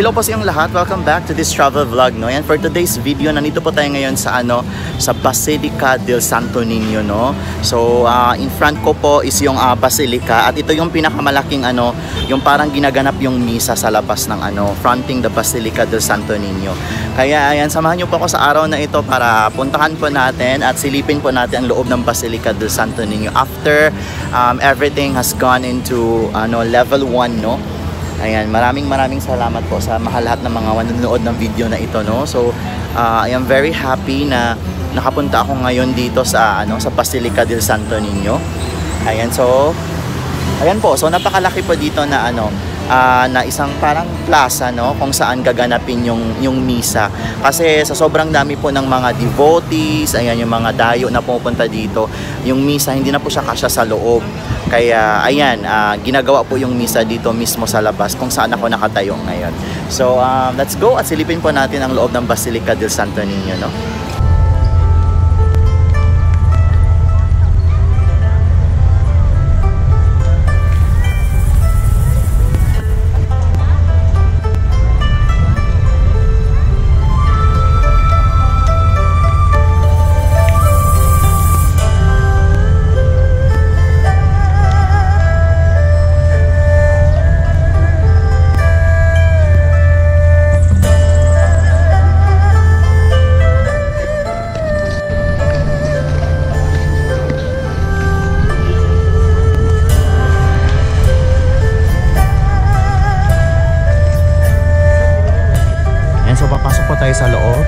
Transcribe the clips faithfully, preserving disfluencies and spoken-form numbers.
hello po sa inyong lahat. Welcome back to this travel vlog, no? And for today's video, nandito po tayo ngayon sa ano, sa Basilica del Santo Niño, no? So, uh, in front ko po is yung uh, Basilica at ito yung pinakamalaking ano, yung parang ginaganap yung misa sa labas ng ano, fronting the Basilica del Santo Niño. Kaya ayan, samahan niyo po ako sa araw na ito para puntahan po natin at silipin po natin ang loob ng Basilica del Santo Niño after um, everything has gone into ano, level one, no? Ayan, maraming maraming salamat po sa mahal lahat ng mga manonood ng video na ito, no. So, uh, I am very happy na nakapunta ako ngayon dito sa ano, sa Basilica del Santo Niño. Ayan, so ayan po. So, napakalaki po dito na ano, uh, na isang parang plaza, no, kung saan gaganapin yung yung misa. Kasi sa sobrang dami po ng mga devotees, ayan, yung mga dayo na pupunta dito, yung misa hindi na po siya kasya sa loob. Kaya ayan, uh, ginagawa po yung misa dito mismo sa labas kung saan ako nakatayo ngayon. So um, let's go at silipin po natin ang loob ng Basilica del Santo Niño, no? So papasok po tayo sa loob.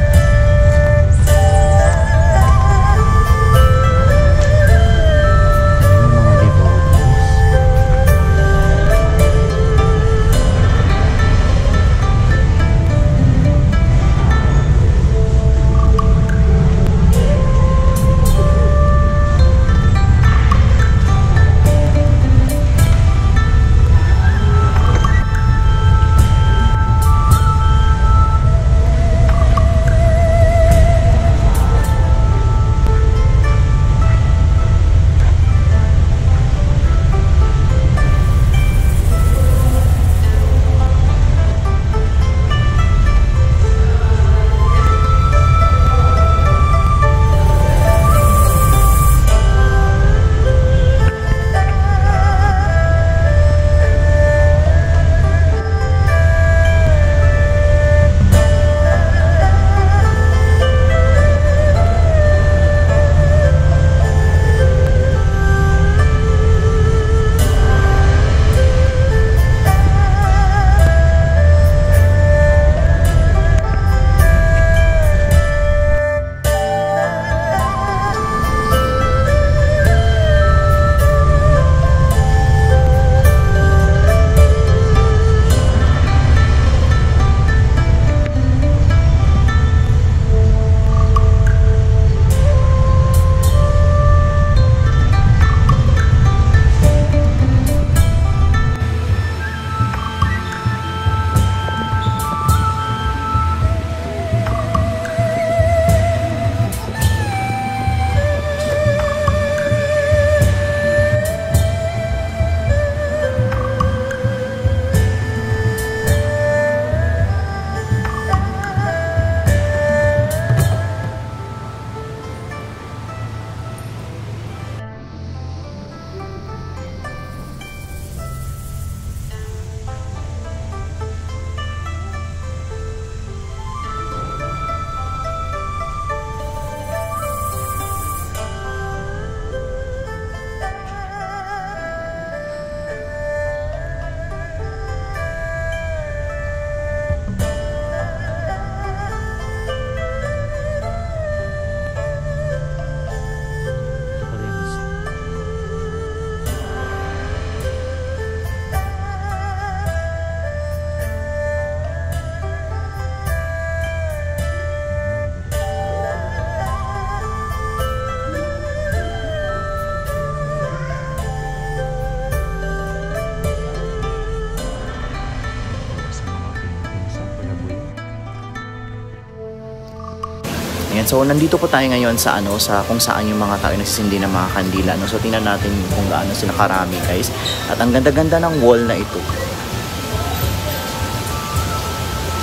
Ayan, so nandito po tayo ngayon sa ano, sa kung saan yung mga tao nagsisindi ng mga kandila, no. So tingnan natin kung gaano sila karami, guys. At ang ganda-ganda ng wall na ito.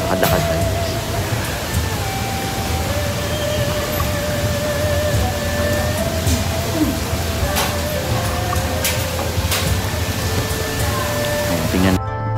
lakad-lakad tayo. Ayan, tingnan.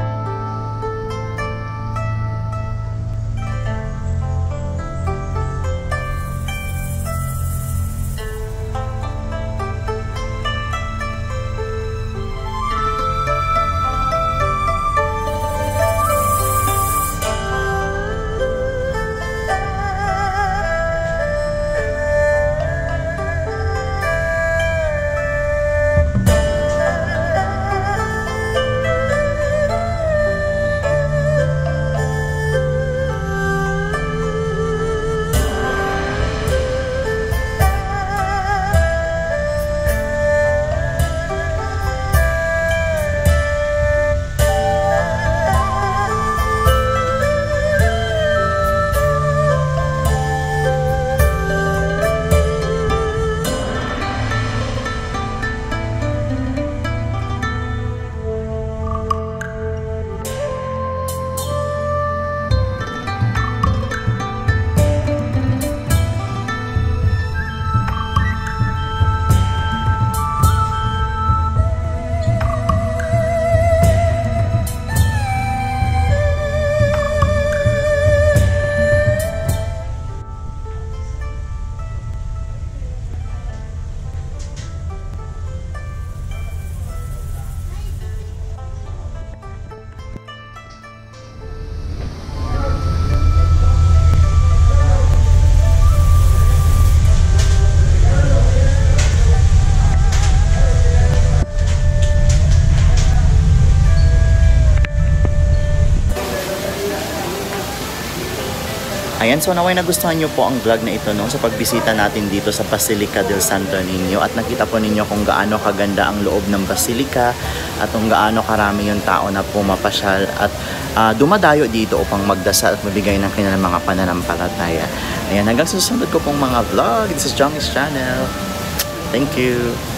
Ayan, so naway nagustuhan nyo po ang vlog na ito no, sa pagbisita natin dito sa Basilica del Santo Niño at nakita po ninyo kung gaano kaganda ang loob ng Basilica at kung gaano karami yung tao na pumapasyal at uh, dumadayo dito upang magdasal at mabigay ng kanilang mga pananampalataya. Ayan, hanggang susunod ko pong mga vlog. This is Johnny's channel. Thank you.